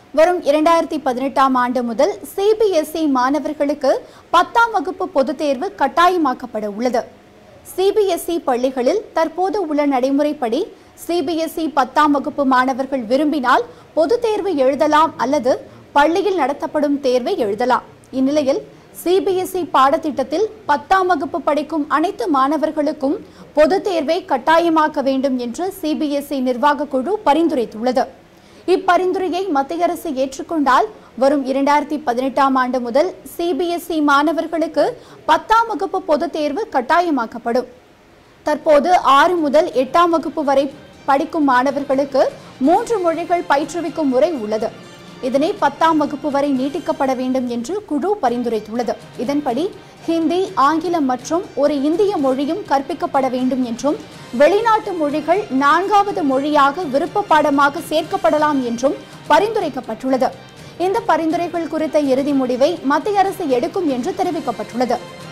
வரும் 2018ஆம் ஆண்டு முதல் சிபிஎஸ்இ மாணவர்களுக்கு 10ஆம் வகுப்பு பொதுத் தேர்வு கட்டாயமாக்கப்பட உள்ளது. சிபிஎஸ்இ பள்ளிகளில் தற்போது உள்ள நடைமுறைப்படி சிபிஎஸ்இ 10ஆம் வகுப்பு மாணவர்கள் விரும்பினால் பொதுத் தேர்வு எழுதலாம் அல்லது பள்ளியில் நடத்தப்படும் தேர்வை எழுதலாம். இந்நிலையில் சிபிஎஸ்இ பாடத்திட்டத்தில் 10ஆம் வகுப்பு படிக்கும் அனைத்து மாணவர்களுக்கும் பொதுத் தேர்வை கட்டாயமாக்க வேண்டும் என்று சிபிஎஸ்இ நிர்வாக குழு பரிந்துரைத்துள்ளது. இப்பரிந்துரையை மத்திய அரசு ஏற்றுக்கொண்டால் வரும் 2018ஆம் ஆண்டு முதல் சிபிஎஸ்இ மாணவர்களுக்கு 10ஆம் வகுப்பு பொதுத் தேர்வு கட்டாயமாக்கப்படும். தற்போது 6 முதல் 8ஆம் வகுப்பு வரை படிக்கும் மாணவர்களுக்கு 3 மொழிகள் பயிற்றுவிக்கும் முறை உள்ளது. இதனை 10ஆம் வகுப்பு வரை நீட்டிக்கப்பட வேண்டும் என்று குழு பரிந்துரைத்துள்ளது. இதன்படி ஹிந்தி, ஆங்கிலம் மற்றும் ஒரு இந்திய மொழியும் கற்பிக்கப்பட வேண்டும் என்றும் வெளிநாட்டு மொழிகள் 4வது மொழியாக விருப்ப பாடமாக சேர்க்கப்படலாம் என்றும் பரிந்துரைக்கப்பட்டுள்ளது. இந்த பரிந்துரைகள் குறித்த இறுதி முடிவை மத்திய அரசு எடுக்கும் என்று தெரிவிக்கப்பட்டுள்ளது.